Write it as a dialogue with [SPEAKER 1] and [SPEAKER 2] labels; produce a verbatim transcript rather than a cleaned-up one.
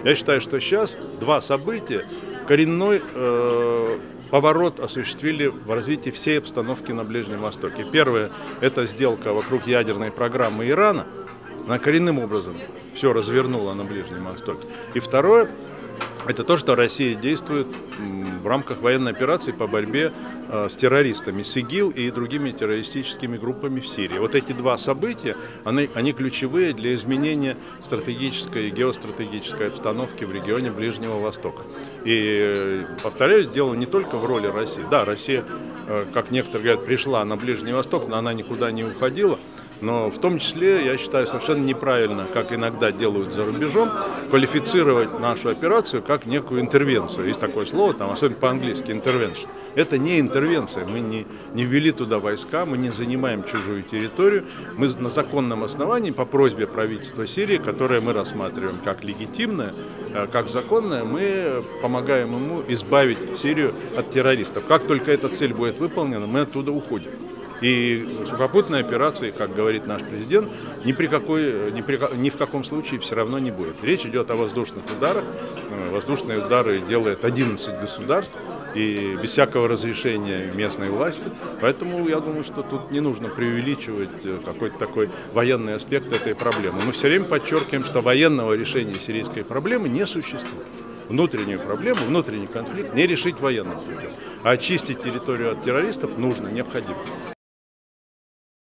[SPEAKER 1] Я считаю, что сейчас два события коренной э, поворот осуществили в развитии всей обстановки на Ближнем Востоке. Первое – это сделка вокруг ядерной программы Ирана. Она коренным образом все развернула на Ближнем Востоке. И второе – это то, что Россия действует в рамках военной операции по борьбе с террористами, с ИГИЛ и другими террористическими группами в Сирии. Вот эти два события, они, они ключевые для изменения стратегической и геостратегической обстановки в регионе Ближнего Востока. И, повторяю, дело не только в роли России. Да, Россия, как некоторые говорят, пришла на Ближний Восток, но она никуда не уходила. Но в том числе, я считаю, совершенно неправильно, как иногда делают за рубежом, квалифицировать нашу операцию как некую интервенцию. Есть такое слово, там, особенно по-английски, intervention. Это не интервенция, мы не, не ввели туда войска, мы не занимаем чужую территорию. Мы на законном основании, по просьбе правительства Сирии, которое мы рассматриваем как легитимное, как законное, мы помогаем ему избавить Сирию от террористов. Как только эта цель будет выполнена, мы оттуда уходим. И сухопутной операции, как говорит наш президент, ни, при какой, ни, при, ни в каком случае все равно не будет. Речь идет о воздушных ударах. Воздушные удары делает одиннадцать государств и без всякого разрешения местной власти. Поэтому я думаю, что тут не нужно преувеличивать какой-то такой военный аспект этой проблемы. Мы все время подчеркиваем, что военного решения сирийской проблемы не существует. Внутреннюю проблему, внутренний конфликт не решить военным путем. А очистить территорию от террористов нужно, необходимо.